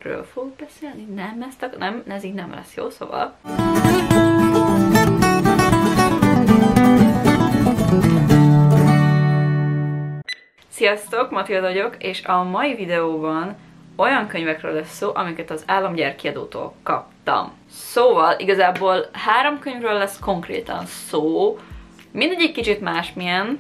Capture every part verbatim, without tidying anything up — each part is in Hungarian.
Ről fogok beszélni? Nem, ezt a, nem, ez így nem lesz jó, szóval. Sziasztok, Matilda vagyok, és a mai videóban olyan könyvekről lesz szó, amiket az Álomgyár kiadótól kaptam. Szóval igazából három könyvről lesz konkrétan szó, mindegyik kicsit másmilyen,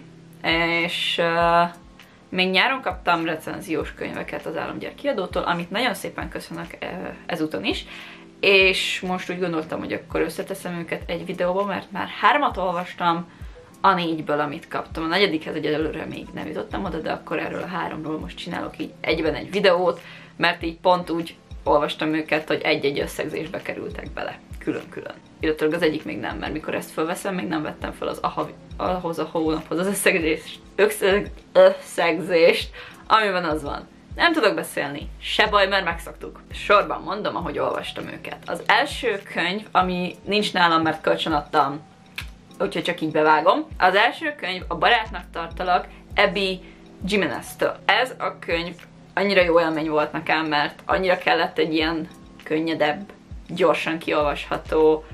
és uh, még nyáron kaptam recenziós könyveket az Álomgyár kiadótól, amit nagyon szépen köszönök uh, ezúton is, és most úgy gondoltam, hogy akkor összeteszem őket egy videóba, mert már hármat olvastam a négyből, amit kaptam. A negyedikhez egyelőre még nem jutottam oda, de akkor erről a háromról most csinálok így egyben egy videót, mert így pont úgy olvastam őket, hogy egy-egy összegzésbe kerültek bele, külön-külön. Illetve az egyik még nem, mert mikor ezt felveszem, még nem vettem fel az aha, ahhoz a hónaphoz az összegzést, összeg, összegzést, amiben az van. Nem tudok beszélni, se baj, mert megszoktuk. Sorban mondom, ahogy olvastam őket. Az első könyv, ami nincs nálam, mert kölcsön adtam, úgyhogy csak így bevágom. Az első könyv a Barátnak tartalak Abby Jimenez-től. Ez a könyv annyira jó élmény volt nekem, mert annyira kellett egy ilyen könnyedebb, gyorsan kiolvasható,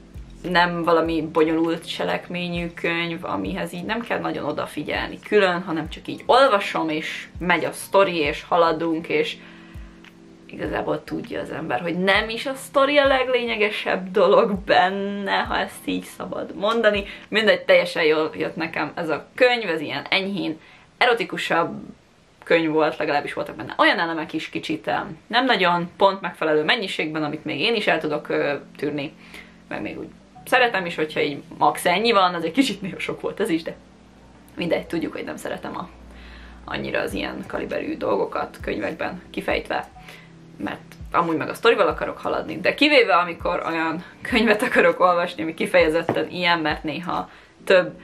nem valami bonyolult cselekményű könyv, amihez így nem kell nagyon odafigyelni külön, hanem csak így olvasom, és megy a sztori, és haladunk, és igazából tudja az ember, hogy nem is a sztori a leglényegesebb dolog benne, ha ezt így szabad mondani. Mindegy, teljesen jól jött nekem ez a könyv, ez ilyen enyhén erotikusabb könyv volt, legalábbis voltak benne olyan elemek is kicsit nem nagyon pont megfelelő mennyiségben, amit még én is el tudok ö, tűrni, meg még úgy szeretem is, hogyha így max ennyi van, az egy kicsit néha sok volt ez is, de mindegy, tudjuk, hogy nem szeretem a, annyira az ilyen kaliberű dolgokat könyvekben kifejtve, mert amúgy meg a sztorival akarok haladni, de kivéve amikor olyan könyvet akarok olvasni, ami kifejezetten ilyen, mert néha több,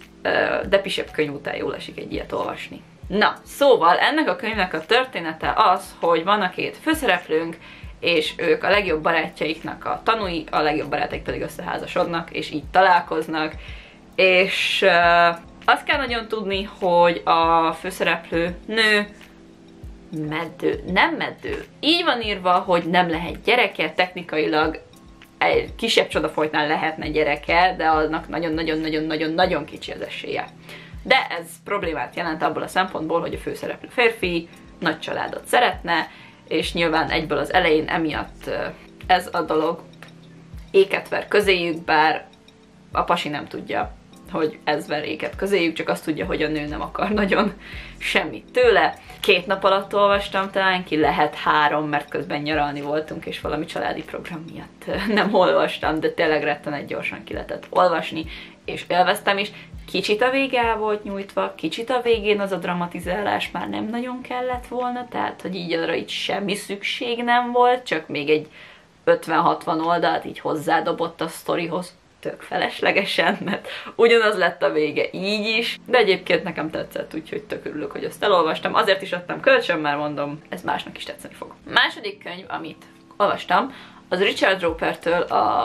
de pisebb könyv után jól esik egy ilyet olvasni. Na, szóval ennek a könyvnek a története az, hogy van a két főszereplőnk, és ők a legjobb barátjaiknak a tanúi, a legjobb barátaik pedig összeházasodnak, és így találkoznak, és uh, azt kell nagyon tudni, hogy a főszereplő nő, meddő, nem meddő. Így van írva, hogy nem lehet gyereke, technikailag egy kisebb csodafoltnál lehetne gyereke, de annak nagyon-nagyon-nagyon-nagyon-nagyon kicsi az esélye. De ez problémát jelent abból a szempontból, hogy a főszereplő férfi nagy családot szeretne, és nyilván egyből az elején emiatt ez a dolog éket ver közéjük, bár a pasi nem tudja, hogy ez ver éket közéjük, csak azt tudja, hogy a nő nem akar nagyon semmit tőle. Két nap alatt olvastam talán ki, lehet három, mert közben nyaralni voltunk, és valami családi program miatt nem olvastam, de tényleg rettenet gyorsan ki lehetett olvasni, és élveztem is. Kicsit a vége el volt nyújtva, kicsit a végén az a dramatizálás már nem nagyon kellett volna, tehát hogy így arra itt semmi szükség nem volt, csak még egy ötven-hatvan oldalt így hozzádobott a sztorihoz, tök feleslegesen, mert ugyanaz lett a vége így is, de egyébként nekem tetszett, úgyhogy tök örülök, hogy azt elolvastam. Azért is adtam kölcsön, mert mondom, ez másnak is tetszeni fog. Második könyv, amit olvastam, az Richard Roepertől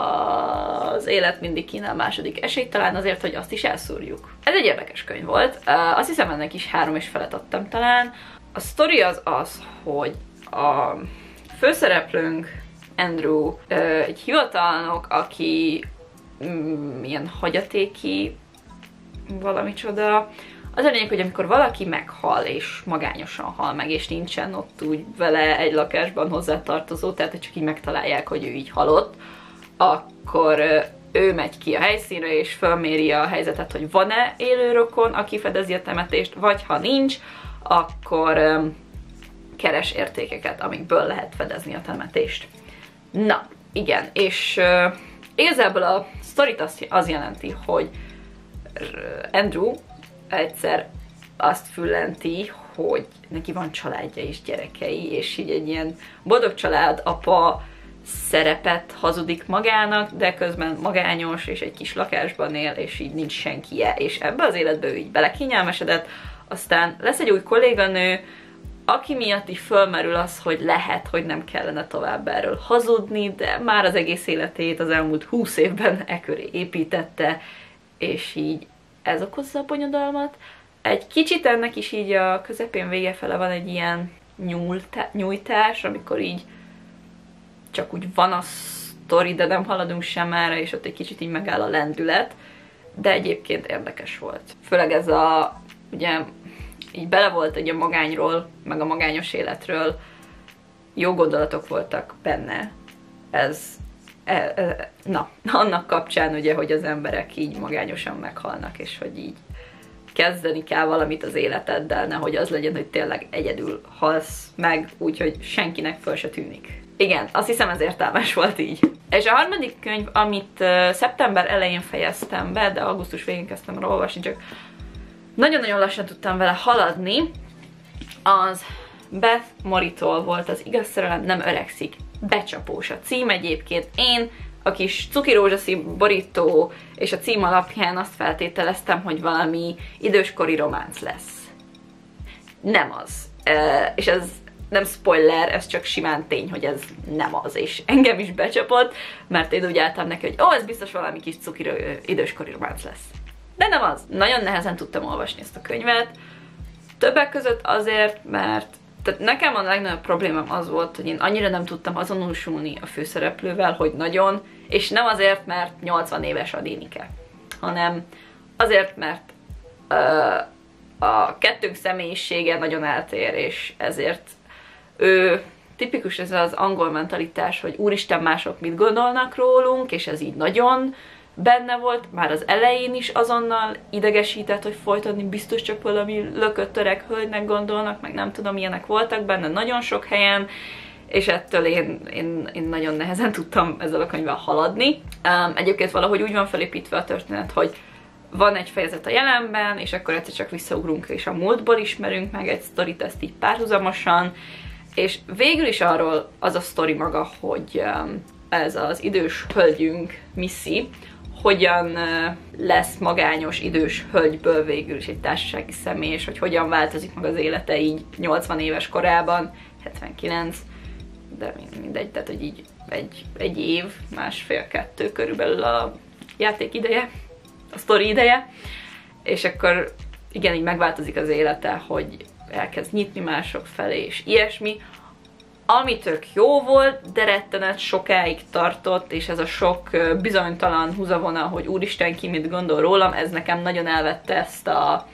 az Élet mindig kínál második esélyt, talán azért, hogy azt is elszúrjuk. Ez egy érdekes könyv volt, azt hiszem ennek is három és felet adtam talán. A sztori az az, hogy a főszereplőnk, Andrew, egy hivatalnok, aki mm, ilyen hagyatéki valami csoda. Az a lényeg, hogy amikor valaki meghal, és magányosan hal meg, és nincsen ott úgy vele egy lakásban hozzátartozó, tehát hogy csak így megtalálják, hogy ő így halott, akkor ő megy ki a helyszínre, és felméri a helyzetet, hogy van-e élő rokon, aki fedezi a temetést, vagy ha nincs, akkor um, keres értékeket, amikből lehet fedezni a temetést. Na, igen, és uh, igazából a sztorit az, az jelenti, hogy Andrew egyszer azt füllenti, hogy neki van családja és gyerekei, és így egy ilyen boldog család, apa szerepet hazudik magának, de közben magányos, és egy kis lakásban él, és így nincs senkije, és ebbe az életbe ő így belekényelmesedett, aztán lesz egy új kolléganő, aki miatt így fölmerül az, hogy lehet, hogy nem kellene tovább erről hazudni, de már az egész életét az elmúlt húsz évben e köré építette, és így ez okozza a bonyodalmat. Egy kicsit ennek is így a közepén vége fele van egy ilyen nyújtás, amikor így csak úgy van a sztori, de nem haladunk sem erre, és ott egy kicsit így megáll a lendület, de egyébként érdekes volt. Főleg ez a, ugye, így bele volt egy a magányról, meg a magányos életről, jó gondolatok voltak benne. Ez, e, e, na, annak kapcsán ugye, hogy az emberek így magányosan meghalnak, és hogy így kezdeni kell valamit az életeddel, nehogy az legyen, hogy tényleg egyedül halsz meg, úgyhogy senkinek föl se tűnik. Igen, azt hiszem ez értelmes volt így. És a harmadik könyv, amit uh, szeptember elején fejeztem be, de augusztus végén kezdtem rá olvasni, csak nagyon-nagyon lassan tudtam vele haladni, az Beth Moritól volt az Igaz szerelem nem öregszik. Becsapós a cím egyébként. Én a kis cuki rózsaszín borító és a cím alapján azt feltételeztem, hogy valami időskori románc lesz. Nem az. E, és ez nem spoiler, ez csak simán tény, hogy ez nem az, és engem is becsapott, mert én úgy álltam neki, hogy ó, ez biztos valami kis cuki időskori románc lesz. De nem az. Nagyon nehezen tudtam olvasni ezt a könyvet. Többek között azért, mert tehát nekem a legnagyobb problémám az volt, hogy én annyira nem tudtam azonosulni a főszereplővel, hogy nagyon, és nem azért, mert nyolcvan éves a Dénike, hanem azért, mert uh, a kettőnk személyisége nagyon eltér, és ezért ő tipikus ez az angol mentalitás, hogy úristen, mások mit gondolnak rólunk, és ez így nagyon benne volt, már az elején is azonnal idegesített, hogy folytatni biztos csak valami lökött öreg hölgynek gondolnak, meg nem tudom, ilyenek voltak benne nagyon sok helyen, és ettől én, én, én nagyon nehezen tudtam ezzel a könyvvel haladni. Um, egyébként valahogy úgy van felépítve a történet, hogy van egy fejezet a jelenben, és akkor egyszer csak visszaugrunk, és a múltból ismerünk meg egy sztorit, ezt így párhuzamosan, és végül is arról az a sztori maga, hogy um, ez az idős hölgyünk, Missy, hogyan lesz magányos idős hölgyből végül is egy társasági személy, és hogy hogyan változik meg az élete így nyolcvan éves korában, hetvenkilenc, de mindegy, tehát hogy így egy, egy év, másfél-kettő körülbelül a játék ideje, a sztori ideje, és akkor igen, így megváltozik az élete, hogy elkezd nyitni mások felé, és ilyesmi, ami tök jó volt, de rettenet sokáig tartott, és ez a sok bizonytalan húzavona, hogy úristen, ki mit gondol rólam, ez nekem nagyon elvette ezt a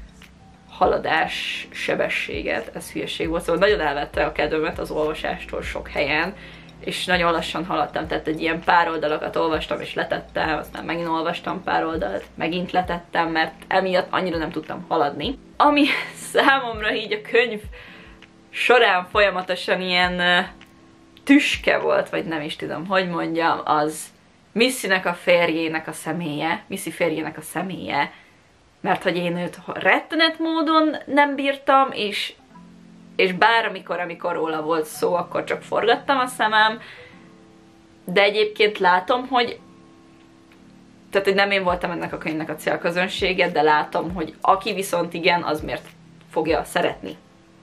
haladás sebességet, ez hülyeség volt, szóval nagyon elvette a kedvemet az olvasástól sok helyen, és nagyon lassan haladtam, tehát egy ilyen pár oldalakat olvastam, és letettem, aztán megint olvastam pár oldalt, megint letettem, mert emiatt annyira nem tudtam haladni. Ami számomra így a könyv során folyamatosan ilyen uh, tüske volt, vagy nem is tudom, hogy mondjam, az Missynek a férjének a személye, Missy férjének a személye, mert hogy én őt rettenet módon nem bírtam, és, és bár amikor, amikor róla volt szó, akkor csak forgattam a szemem, de egyébként látom, hogy tehát, hogy nem én voltam ennek a könyvnek a célközönsége, de látom, hogy aki viszont igen, az miért fogja szeretni.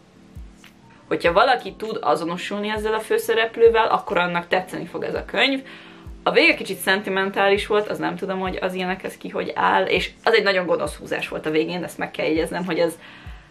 Hogyha valaki tud azonosulni ezzel a főszereplővel, akkor annak tetszeni fog ez a könyv. A vége kicsit szentimentális volt, az nem tudom, hogy az ilyenekhez ki hogy áll, és az egy nagyon gonosz húzás volt a végén, ezt meg kell jegyeznem, hogy az,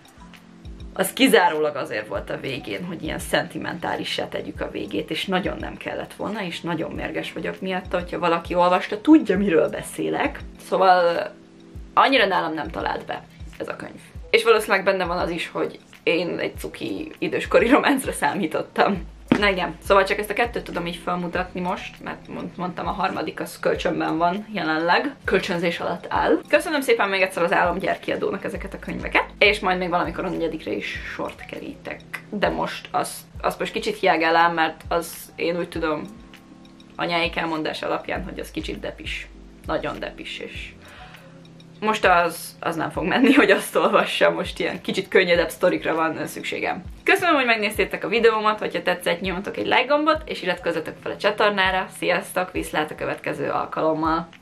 az kizárólag azért volt a végén, hogy ilyen szentimentálissá tegyük a végét, és nagyon nem kellett volna, és nagyon mérges vagyok miatta, hogyha valaki olvasta, tudja, miről beszélek. Szóval annyira nálam nem talált be ez a könyv. És valószínűleg benne van az is, hogy én egy cuki időskori románcra számítottam. Na igen, szóval csak ezt a kettőt tudom így felmutatni most, mert mondtam, a harmadik az kölcsönben van jelenleg, kölcsönzés alatt áll. Köszönöm szépen még egyszer az Álomgyár kiadónak ezeket a könyveket, és majd még valamikor a negyedikre is sort kerítek. De most azt, azt most kicsit hiágálám, mert az én úgy tudom anyáik elmondás alapján, hogy az kicsit depis. Nagyon depis, és most az, az nem fog menni, hogy azt olvassam, most ilyen kicsit könnyedebb sztorikra van szükségem. Köszönöm, hogy megnéztétek a videómat, hogyha tetszett, nyomjatok egy like gombot, és iratkozzatok fel a csatornára. Sziasztok, viszlát a következő alkalommal!